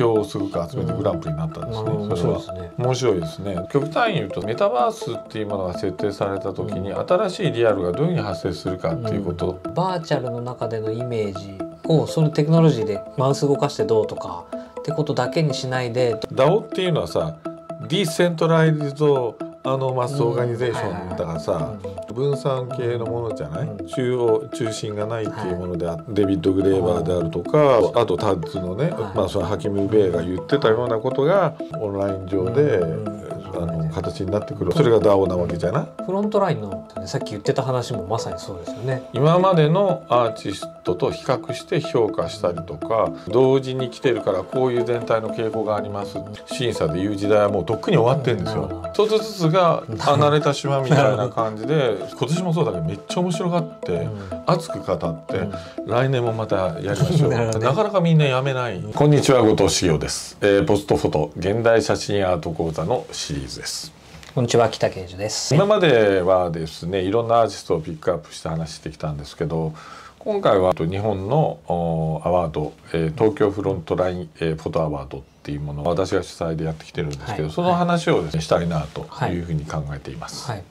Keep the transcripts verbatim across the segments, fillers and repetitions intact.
票をすごく集めてグランプリになったんですね。 うん、 それは面白いですね。極端に言うとメタバースっていうものが設定された時に、うん、新しいリアルがどういうふうに発生するかっていうこと、 うん、バーチャルの中でのイメージをそのテクノロジーでマウス動かしてどうとかってことだけにしないでダオ っていうのはさディセントライズドあのマスオーガニゼーションだからさ、分散系のものじゃない、うん、中央中心がないっていうもので、はい、デビッド・グレーバーであるとか、あとタッズのね、はい、まあそのハキム・ベイが言ってたようなことがオンライン上で、うん、あの形になってくる。それが ダオ なわけじゃない。 フロントラインのさっき言ってた話もまさにそうですよね。 今までのアーティストと比較して評価したりとか、同時に来てるからこういう全体の傾向があります審査で言う時代はもうとっくに終わってるんですよ。一つずつが離れた島みたいな感じで今年もそうだけどめっちゃ面白がって、うん、熱く語って、うん、来年もまたやりましょうな, ね、なかなかみんなやめない、うん、こんにちは、後藤茂雄です、えー、ポストフォト現代写真アート講座のシリーズです。 こんにちは、北慶樹です。 今まではですねいろんなアーティストをピックアップして話してきたんですけど、今回は日本のアワード、えー、東京フロントライン、えー、フォトアワードっていうものを私が主催でやってきてるんですけど、はい、その話をですね、はい、したいなというふうに考えています。はいはい、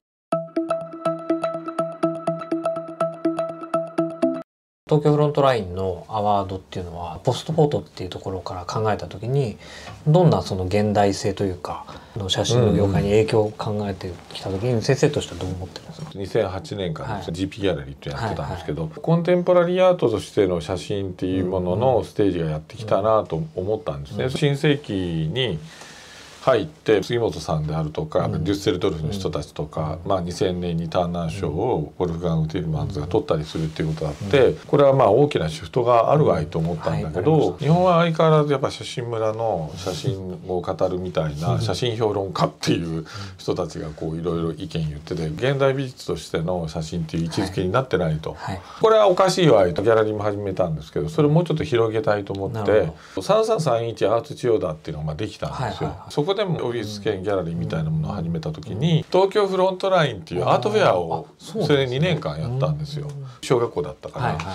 東京フロントラインのアワードっていうのはポストフォトっていうところから考えた時にどんなその現代性というかの写真の業界に影響を考えてきた時に先生としてはどう思ってるんですか。 にせんはちねんから、はい、ジーピー ギャラリーってやってたんですけど、はいはい、コンテンポラリーアートとしての写真っていうもののステージがやってきたなと思ったんですね。うん、新世紀に入って杉本さんであるとか、うん、デュッセルドルフの人たちとか、うん、まあ、にせんねんにターナー賞をウォルフガング・ティルマンズが取ったりするっていうことがあって、うん、これはまあ大きなシフトがあるわいと思ったんだけど、うんはい、日本は相変わらずやっぱ写真村の写真を語るみたいな写真評論家っていう人たちがこういろいろ意見言ってて、現代美術としての写真っていう位置づけになってないと、はいはい、これはおかしいわいとギャラリーも始めたんですけど、それをもうちょっと広げたいと思ってさんさんさんいちアーツ千代田っていうのがまあできたんですよ。はいはいはい、そこでもオフィス兼ギャラリーみたいなものを始めた時に東京フロントラインっていうアートフェアをそれでにねんかんやったんですよ。小学校だったから、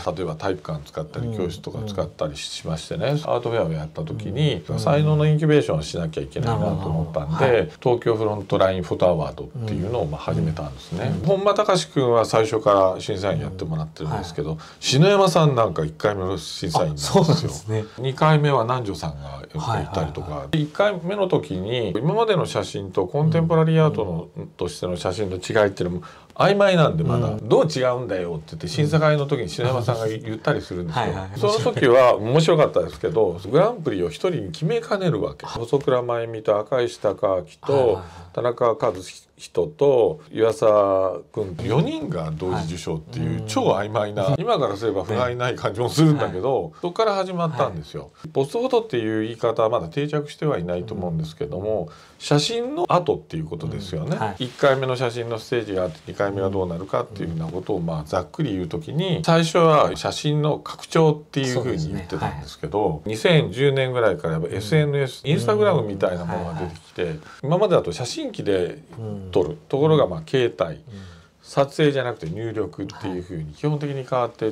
例えば体育館使ったり教室とか使ったりしましてね、アートフェアをやった時に才能のインキュベーションをしなきゃいけないなと思ったんで、東京フロントラインフォトアワードっていうのをまあ始めたんですね。本間隆君は最初から審査員やってもらってるんですけど、篠山さんなんかいっかいめの審査員なんですよ。にかいめは南條さんがいたりとか、いっかいめの時に今までの写真とコンテンポラリーアートの、うん、としての写真の違いっていうのも曖昧なんで、まだ、うん、どう違うんだよって言って審査会の時に篠山さんが言ったりするんですよ。その時は面白かったですけど、グランプリを一人に決めかねるわけ。細倉真由美と赤石孝明と田中和人と湯浅君よにんが同時受賞っていう超曖昧な、今からすれば不甲斐ない感じもするんだけど、そこから始まったんですよ。ポストフォトっていう言い方はまだ定着してはいないと思うんですけども、写真の後っていうことですよね。いっかいめの写真のステージがあってにかいめがどうなるかっていうようなことをまあざっくり言うときに、最初は写真の拡張っていうふうに言ってたんですけど、にせんじゅうねんぐらいからやっぱ エスエヌエス、インスタグラムみたいなものが出てきて、今までだと写真機で撮るところがまあ携帯、撮影じゃなくて入力っていう風に基本的に変わっていって、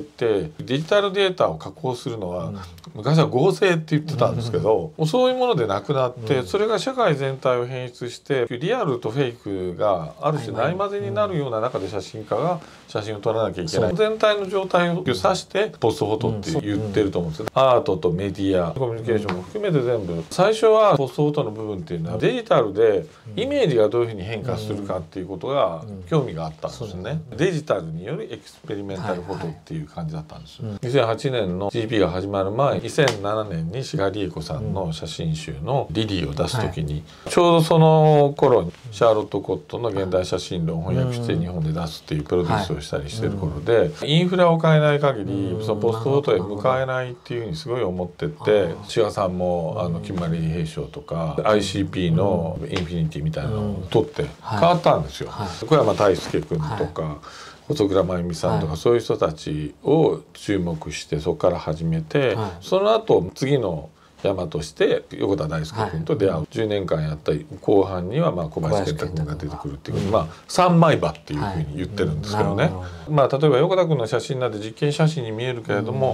デジタルデータを加工するのは昔は合成って言ってたんですけど、もうそういうものでなくなって、それが社会全体を変質してリアルとフェイクがある種ないまぜになるような中で写真家が写真を撮らなきゃいけない、全体の状態を指してポストフォトって言ってると思うんですよ。アートとメディア、コミュニケーションも含めて全部、最初はポストフォトの部分っていうのはデジタルでイメージがどういうふうに変化するかっていうことが興味があったんですね。デジタルによるエクスペリメンタルフォトっていう感じだったんです。はいはい、にせんはちねんの ジーピー が始まる前、にせんななねんに志賀理恵子さんの写真集のリリーを出す時に、はい、ちょうどその頃にシャーロット・コットの現代写真論を翻訳して日本で出すっていうプロデュースをしたりしてる頃で、はい、インフラを変えない限りそのポストフォトへ向かえないっていうふうにすごい思ってて、志賀さんもあの金丸平賞とか アイシーピー のインフィニティみたいなのを取って変わったんですよ。はい、小山大輔君とか、はい、細倉真由美さんとか、はい、そういう人たちを注目してそこから始めて、はい、その後次の山として横田大輔君と出会う、はい、じゅうねんかんやった後半にはまあ小林健太君が出てくるっていう、うん、まあ三枚刃っていうふうに言ってるんですけどね、はい、うん、まあ例えば横田君の写真なんて実験写真に見えるけれども、うん、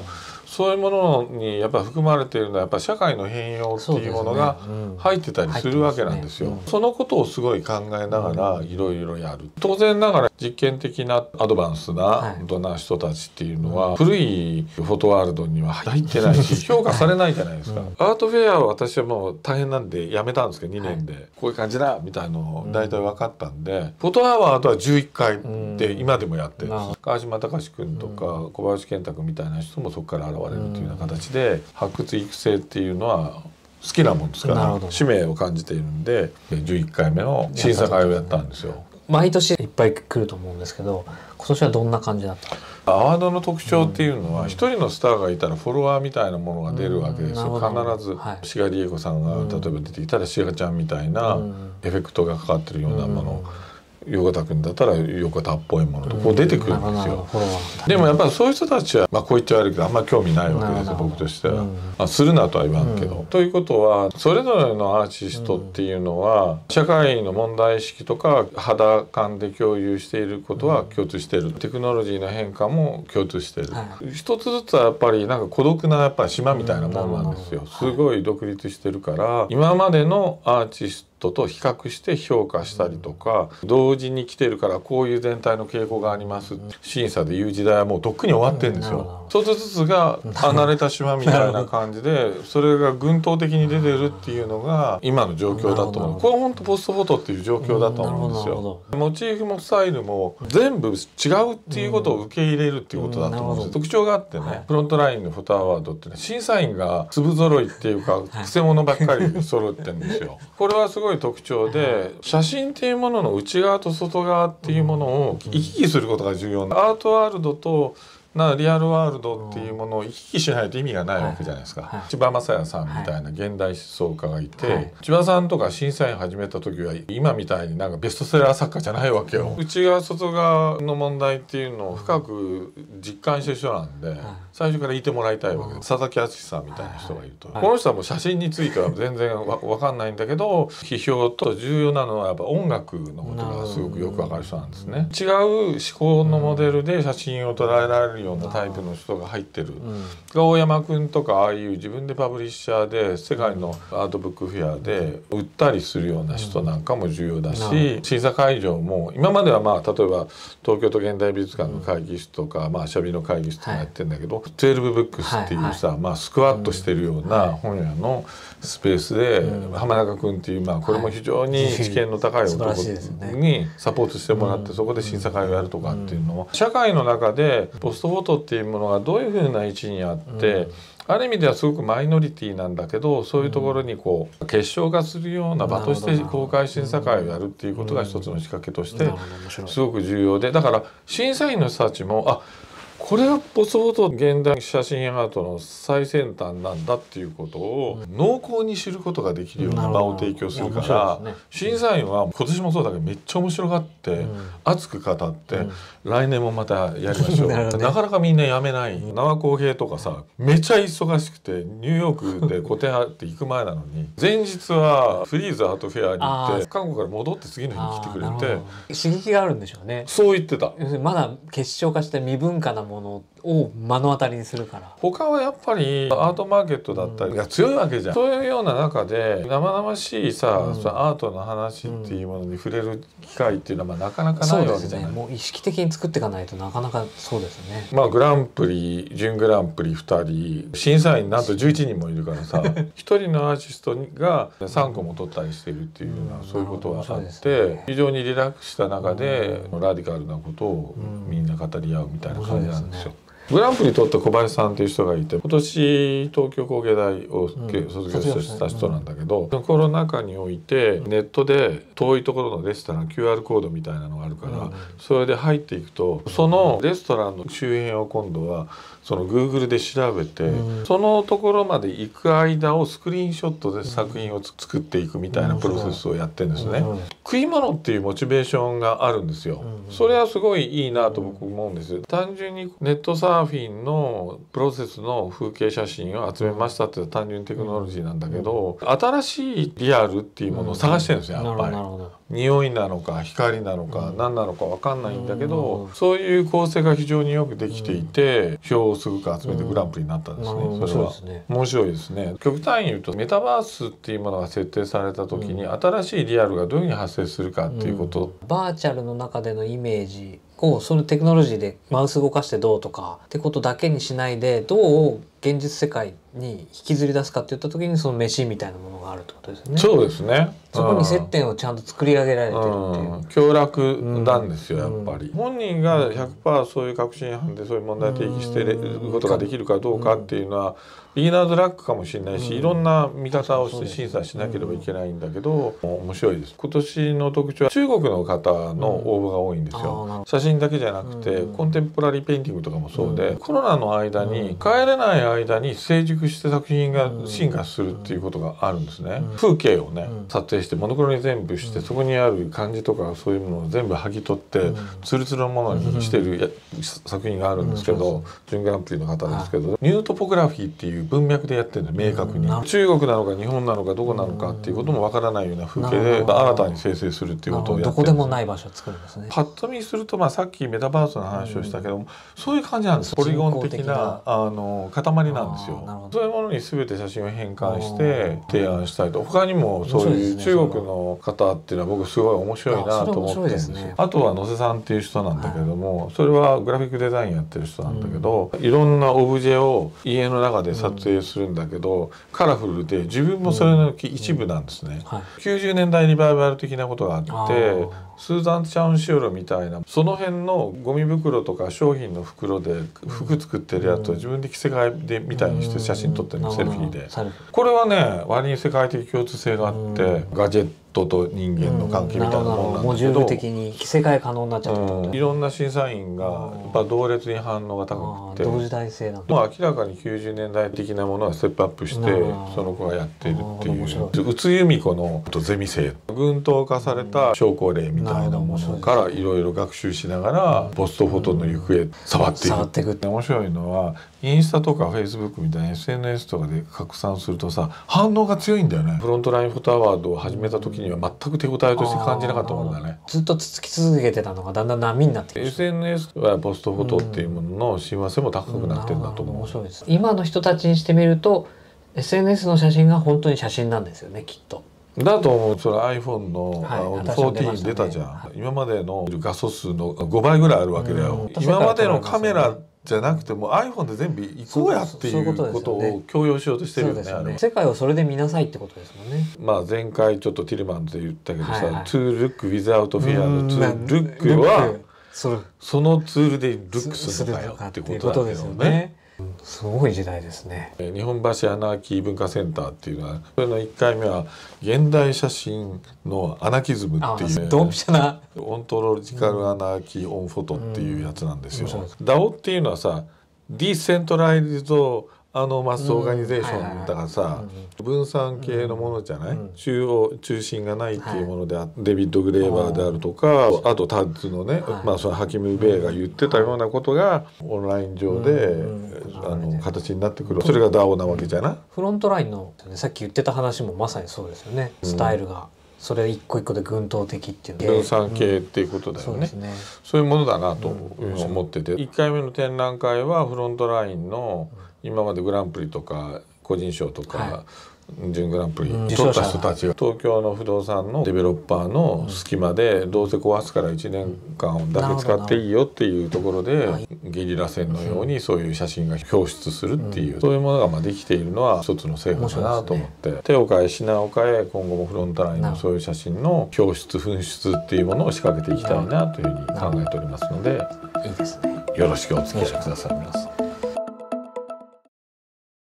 そういうものにやっぱり含まれているのはやっぱ社会の変容っていうものが入ってたりするわけなんですよ。そのことをすごい考えながらいろいろやる。当然ながら実験的なアドバンスな大人な人たちっていうのは古いフォトワールドには入ってないし評価されないじゃないですか。アートフェアは私はもう大変なんでやめたんですけどにねんでこういう感じだみたいなの大体分かったんで、フォトアワードはじゅういっかいで今でもやってるんです。川島隆君とか小林健太君みたいな人もそこから現れるというような形で発掘育成っていうのは好きなもんですから使命を感じているんでじゅういっかいめの審査会をやったんですよ。 毎年いっぱい来ると思うんですけど、今年はどんな感じだった？ アワードの特徴っていうのは一人のスターがいたらフォロワーみたいなものが出るわけですよ。必ず志賀理恵子さんが例えば出てきたら志賀ちゃんみたいなエフェクトがかかってるようなもの、横田君だったら横田っぽいものとこう出てくるんですよ。でもやっぱりそういう人たちはまあこう言っちゃ悪いけどあんまり興味ないわけですよ、僕としては。まあ、するなとは言わんけど。ということはそれぞれのアーティストっていうのは社会の問題意識とか肌感で共有していることは共通している。テクノロジーの変化も共通している。一つずつはやっぱりなんか孤独なやっぱり島みたいなものなんですよ。すごい独立してるから今までのアーティストと比較して評価したりとか、同時に来てるからこういう全体の傾向があります審査で言う時代はもうとっくに終わってるんですよ。一つずつが離れた島みたいな感じでそれが群島的に出てるっていうのが今の状況だと思う。これ本当ポストフォトっていう状況だと思うんですよ。モチーフもスタイルも全部違うっていうことを受け入れるっていうことだと思うんですよ。特徴があってね、フロントラインのフォトアワードってね、審査員が粒揃いっていうかくせ者ばっかり揃ってるんですよ。これはすごい特徴で、写真っていうものの内側と外側っていうものを行き来することが重要なアートワールドとなリアルワールドっていうものを行き来しないと意味がないわけじゃないですか。はいはい、千葉雅也さんみたいな現代思想家がいて、はい、千葉さんとか審査員始めた時は今みたいになんかベストセラー作家じゃないわけよ。内側外側の問題っていうのを深く実感してる人なんで、はい、最初からいてもらいたいわけです。佐々木敦さんみたいな人がいると、はい、この人はもう写真については全然わ分かんないんだけど、批評と重要なのはやっぱ音楽のことがすごくよく分かる人なんですね。違う思考のモデルで写真を捉えられるようなタイプの人が入ってる、うん、大山くんとかああいう自分でパブリッシャーで世界のアートブックフェアで売ったりするような人なんかも重要だし、うん、審査会場も今まではまあ例えば東京都現代美術館の会議室とか、うん、まあシャビの会議室とかやってるんだけど、はい、じゅうにブックスっていうさ、はいはい、まあスクワットしてるような本屋のスペースで、うん、浜中くんっていうまあこれも非常に知見の高い男にサポートしてもらってそこで審査会をやるとかっていうのを社会の中でポストフォトっていうものがどういうふうな位置にあって、うん、ある意味ではすごくマイノリティなんだけどそういうところにこう結晶化するような場として公開審査会をやるっていうことが一つの仕掛けとしてすごく重要で、だから審査員の人たちもあこれがポストフォト現代写真アートの最先端なんだっていうことを濃厚に知ることができるような場を提供するから、ね、審査員は今年もそうだけどめっちゃ面白がって、うん、熱く語って、うん、来年もまたやりましょうな, ね、なかなかみんなやめない、うん、名和浩平とかさめちゃ忙しくてニューヨークで個展って行く前なのに前日はフリーズアートフェアに行って韓国から戻って次の日に来てくれて刺激があるんでしょうね。 そう言ってた。 まだ結晶化して未文化なものを目の当たりにするから。 他はやっぱりアートマーケットだったりが強いわけじゃん、うん、そういうような中で生々しいさ、うん、アートの話っていうものに触れる機会っていうのはまあなかなかないわけじゃない。 そうですね、もう意識的に作っていかないとなかなかそうですね。 まあグランプリ準グランプリふたり審査員なんとじゅういちにんもいるからさひとりのアーティストがさんこも取ったりしてるっていうような、うん、そういうことがあって、ね、非常にリラックスした中で、うん、ラディカルなことをみんな語り合うみたいな感じなんですよ。グランプリ取った小林さんっていう人がいて今年東京工芸大を卒業した人なんだけど、うん、コロナ禍においてネットで遠いところのレストラン キューアール コードみたいなのがあるから、うん、それで入っていくとそのレストランの周辺を今度はその Google で調べて、うん、そのところまで行く間をスクリーンショットで作品を作っていくみたいなプロセスをやってるんですね、うんうん、食い物っていうモチベーションがあるんですよ、うん、それはすごいいいなと僕思うんです。単純にネットサーフィンのプロセスの風景写真を集めましたっていう単純にテクノロジーなんだけど、うん、新しいリアルっていうものを探してるんですよ、やっぱり。匂いなのか光なのか何なのか分かんないんだけど、うん、そういう構成が非常によくできていて、表票すぐか集めてグランプリになったんですね、 うん、 それは面白いでですね。極端に言うとメタバースっていうものが設定された時に、うん、新しいリアルがどういうふうに発生するかっていうこと、 うん、バーチャルの中でのイメージをそのテクノロジーでマウス動かしてどうとかってことだけにしないで、どう現実世界に引きずり出すかっていった時にその飯みたいなものがあるってことですよね。 そうですね。 そこに接点をちゃんと作り上げられてるっていう、うん、 強楽なんですよ、うん、やっぱり本人が ひゃくパーセント そういう確信犯でそういう問題提起してることができるかどうかっていうのはビギナーズラックかもしれないし、いろんな見方をして審査しなければいけないんだけど、面白いです。今年の特徴は中国の方の応募が多いんですよ。写真だけじゃなくてコンテンポラリーペインティングとかもそうで、コロナの間に帰れない間に成熟して作品が進化するっていうことがあるんですね。風景をね撮影してモノクロに全部して、そこにある漢字とかそういうものを全部剥ぎ取ってツルツルのものにしてる作品があるんですけど、準グランプリの方ですけど、ニュートポグラフィーっていう文脈でやってるんで、明確に中国なのか日本なのかどこなのかっていうこともわからないような風景で新たに生成するっていうことをやってるんです。 どこでもない場所を作るんですね。 パッと見すると、まあさっきメタバースの話をしたけども、そういう感じなんです。ポリゴン的なあの塊なんですよ。そういうものに全て写真を変換して提案したいと。他にもそういう中国の方っていうのは僕すごい面白いなと思ってるんですよ。あとは野瀬さんっていう人なんだけども、それはグラフィックデザインやってる人なんだけど、いろんなオブジェを家の中で撮影するんだけど、カラフルで自分もそれの一部なんですね。きゅうじゅうねんだいリバイバル的なことがあって、スーザン・チャウンシオロみたいなその辺のゴミ袋とか商品の袋で服作ってるやつを自分で着せ替えでみたいにして写真撮ってるの、セルフィーで。これはね割に世界的共通性があって、ガジェットと人間の関係みたいなもんなんだけど、 モジュール的に着せ替え可能になっちゃったってこと、 いろんな審査員がやっぱ同列に反応が高くて、 同時代性なんだ。 まあ明らかにきゅうじゅうねんだい的なものはステップアップしてその子がやっているっていう、宇津由美子のゼミ生群島化された症候例みたいなものからいろいろ学習しながらポストフォトの行方触っていく。触っていくって面白いのは、インスタとかフェイスブックみたいな エスエヌエス とかで拡散するとさ、反応が強いんだよね。フロントラインフォトアワードを始めた時には全く手応えとして感じなかったもんだね。 ずっとつつき続けてたのがだんだん波になってきて、 エスエヌエス はポストフォトっていうものの親和性も高くなってるんだと思う。 面白いです。今の人たちにしてみると エスエヌエス の写真が本当に写真なんですよね、きっと。 だと思う。それ iPhone の、 はい、 じゅうよん出たじゃん、はい、今までの画素数のごばいぐらいあるわけだよ。今までのカメラじゃなくても iPhone で全部行こうやっていうことを強要しようとしてるよね。あれ世界をそれで見なさいってことですもんね。 まあ前回ちょっとティルマンズで言ったけどさ、 はいはい、 To look without fear の To look はそのツールでルックするのかよってことだよね。 すごい時代ですね。 日本橋アナーキー文化センターっていうのは、それのいっかいめは現代写真のアナキズムっていう、ね、 ドンピシャなオントロジカルアナーキーオンフォトっていうやつなんですよ。ダオ っていうのはさ、ディセントライズドあのマスオーガニゼーションだからさ、分散系のものじゃない、うん、中央中心がないっていうもので、はい、デビッド・グレーバーであるとか、あとタッズのね、はい、まあそのハキム・ベイが言ってたようなことがオンライン上で、うん、あの形になってくる。それがダオなわけじゃない。 フロントラインのさっき言ってた話もまさにそうですよね。スタイルが、うん、それ一個一個で群島的っていう分散系っていうことだよね。うん、そうですね。そういうものだなと思ってて、いっかいめの展覧会はフロントラインの今までグランプリとか個人賞とか、はい、準グランプリ取った人たちが東京の不動産のデベロッパーの隙間でどうせ壊すからいちねんかんだけ使っていいよっていうところでゲリラ戦のようにそういう写真が表出するっていう、そういうものがまあできているのは一つの成果かなと思って、手を変え品を変え今後もフロントラインのそういう写真の表出噴出っていうものを仕掛けていきたいなというふうに考えておりますので、 いいですね。 よろしくお付き合いください皆さん。